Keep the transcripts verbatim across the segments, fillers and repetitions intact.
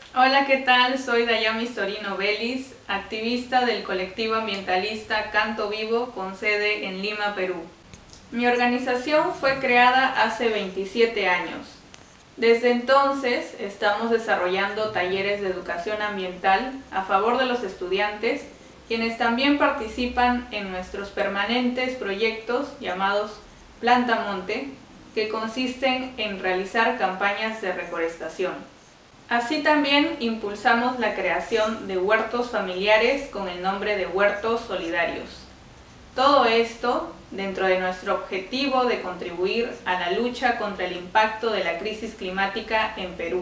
Hola, ¿qué tal? Soy Dayami Storino Vélez, activista del colectivo ambientalista Canto Vivo con sede en Lima, Perú. Mi organización fue creada hace veintisiete años. Desde entonces estamos desarrollando talleres de educación ambiental a favor de los estudiantes, quienes también participan en nuestros permanentes proyectos llamados Planta Monte, que consisten en realizar campañas de reforestación. Así también impulsamos la creación de huertos familiares con el nombre de Huertos Solidarios. Todo esto dentro de nuestro objetivo de contribuir a la lucha contra el impacto de la crisis climática en Perú.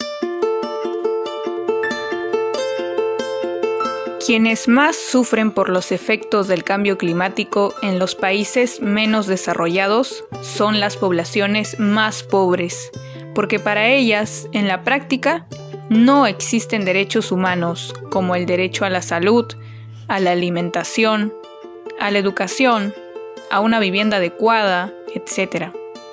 Quienes más sufren por los efectos del cambio climático en los países menos desarrollados son las poblaciones más pobres, porque para ellas, en la práctica, no existen derechos humanos como el derecho a la salud, a la alimentación, a la educación, a una vivienda adecuada, etcétera.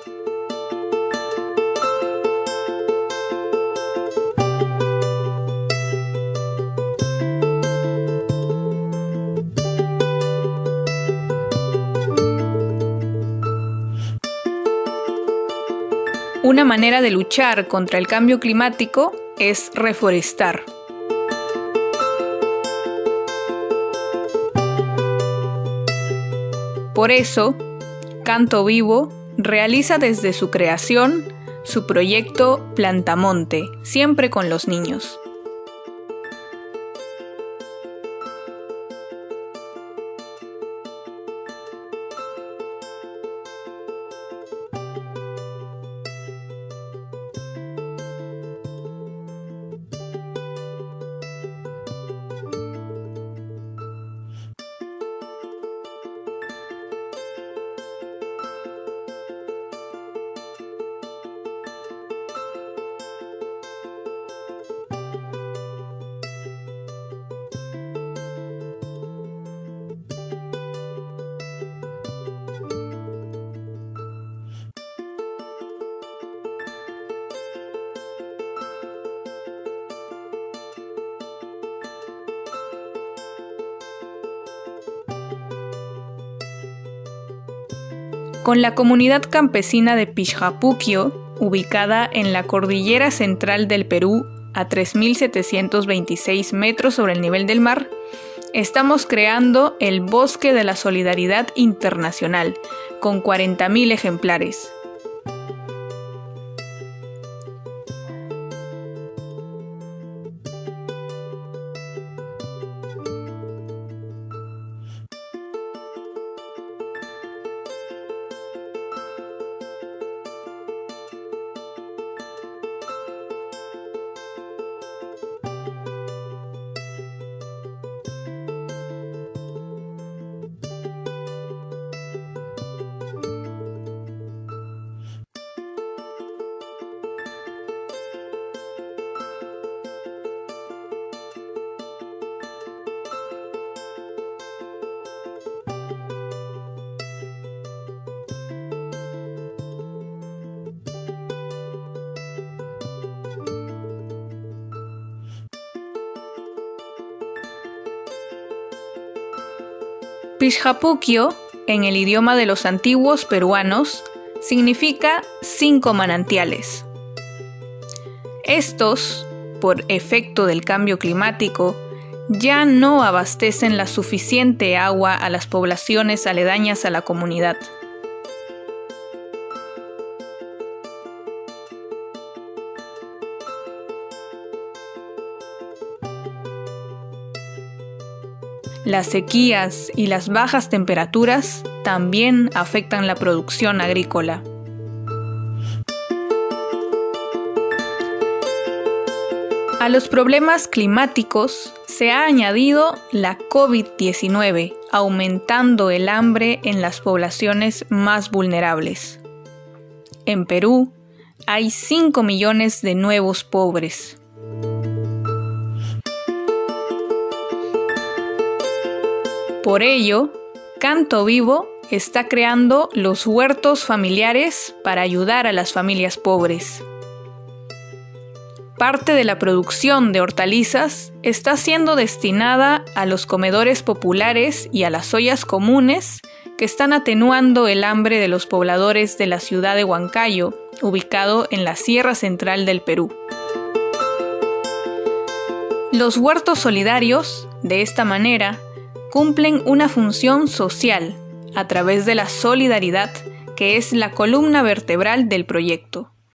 Una manera de luchar contra el cambio climático es reforestar. Por eso, Canto Vivo realiza desde su creación su proyecto Plantamonte, siempre con los niños. Con la comunidad campesina de Pixhapuquio, ubicada en la cordillera central del Perú a tres mil setecientos veintiséis metros sobre el nivel del mar, estamos creando el Bosque de la Solidaridad Internacional, con cuarenta mil ejemplares. Pixhapuquio, en el idioma de los antiguos peruanos, significa cinco manantiales. Estos, por efecto del cambio climático, ya no abastecen la suficiente agua a las poblaciones aledañas a la comunidad. Las sequías y las bajas temperaturas también afectan la producción agrícola. A los problemas climáticos se ha añadido la COVID diecinueve, aumentando el hambre en las poblaciones más vulnerables. En Perú hay cinco millones de nuevos pobres. Por ello, Canto Vivo está creando los huertos familiares para ayudar a las familias pobres. Parte de la producción de hortalizas está siendo destinada a los comedores populares y a las ollas comunes que están atenuando el hambre de los pobladores de la ciudad de Huancayo, ubicado en la Sierra Central del Perú. Los huertos solidarios, de esta manera, cumplen una función social a través de la solidaridad, que es la columna vertebral del proyecto.